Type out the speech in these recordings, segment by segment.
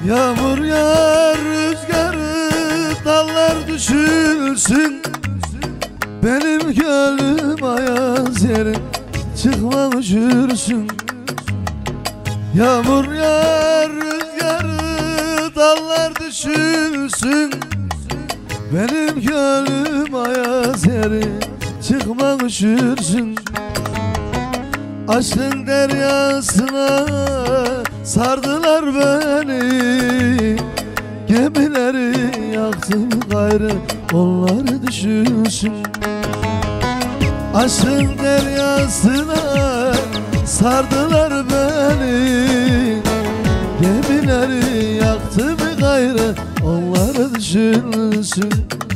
Yağmur yağar rüzgarı, dallar düşülsün. Benim gönlüm ayaz yerim, çıkma üşürsün. Yağmur yağar rüzgarı, dallar düşülsün. Benim gönlüm ayaz yerim, çıkma üşürsün. Aşkın deryasına sardılar beni, gemileri yaktım gayrı onları düşünsün. Aşkın deryasına sardılar beni, gemileri yaktım gayrı onları düşünsün.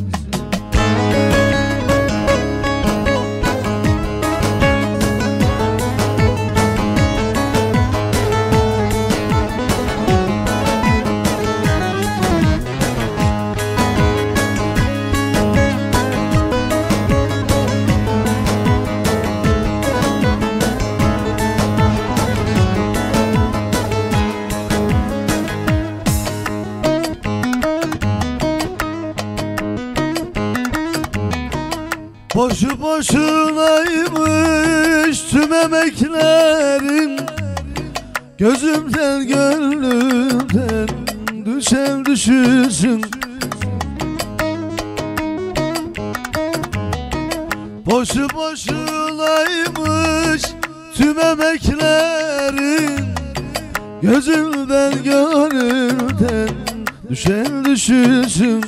Boşu boşunaymış tüm emeklerim, gözümden gönlümden düşen düşürsün. Boşu boşunaymış tüm emeklerim, gözümden gönlümden düşen düşürsün.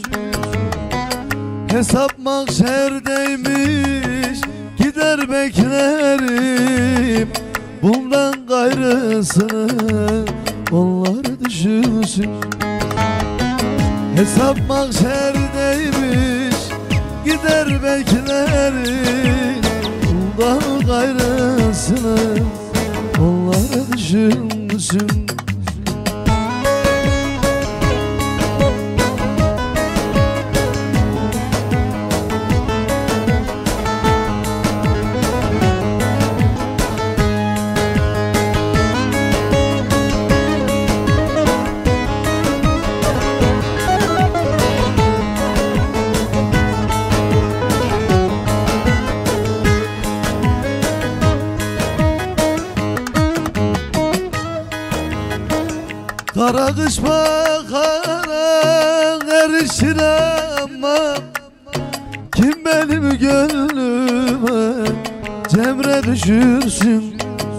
Hesap mahşerdeymiş gider beklerim, bundan gayrısını onlar düşünsün. Hesap mahşerdeymiş gider beklerim, bundan gayrısını onlar düşünsün. Kara kış bahara erişir ama kim benim gönlüme cemre düşürsün.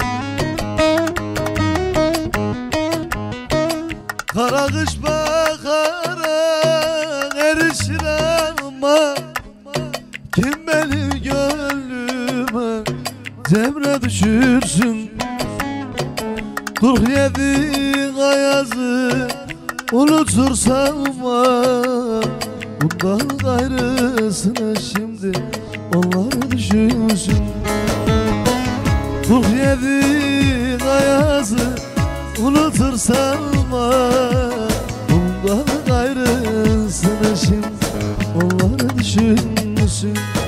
Kara kış bahara erişir ama kim benim gönlüme cemre düşürsün. 47 ayazı unutursam bundan gayrısını şimdi onlar düşünsün. 47 ayazı unutursam bundan gayrısını şimdi onlar düşünsün.